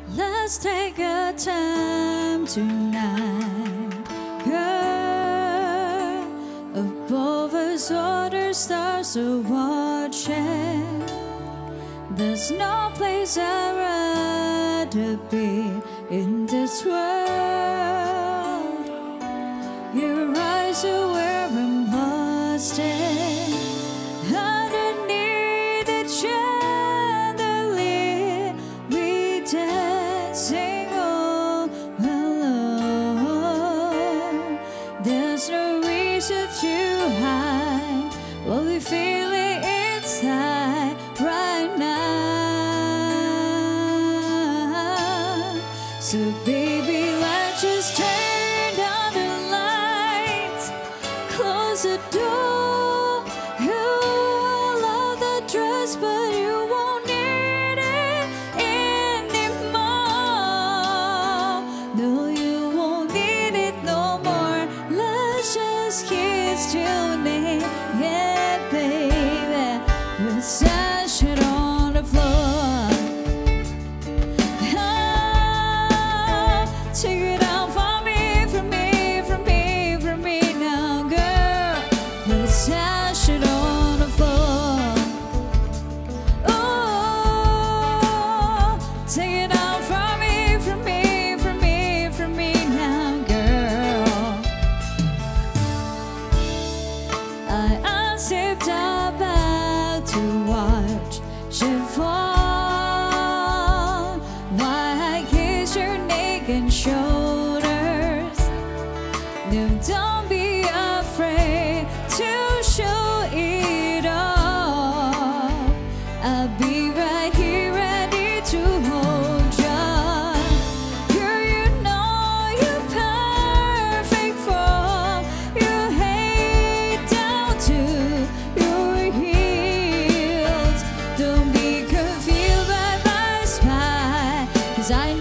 Let's take a time tonight, girl. Above us, all the stars are watching. There's no place I'd rather be in this world. Your eyes are where I'm lost in. Underneath the chandelier, we dancing all alone. There's no reason to hide what we feeling inside right now. So baby, let's just turn down the lights, close the door. You love the dress, but you won't need it anymore. No, you won't need it no more. Let's just kiss tonight, yeah, baby. With sunshine on the floor. Take it out from me, from me, from me, from me now, girl. Let's dash it on the floor. Oh, take it out from me, from me, from me, from me now, girl. I unzipped about to watch you fall. Why I kiss your neck and shoulders. No, don't be afraid to show it all. I'll be right here ready to hold you. Girl, you know you're perfect for your head down to your heels. Don't be confused by my smile, 'cause I